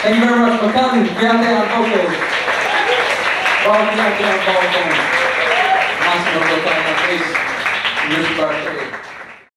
Thank you very much for coming. Grazie al vocals. Grazie al vocals. Massimo Botana, please. Music birthday.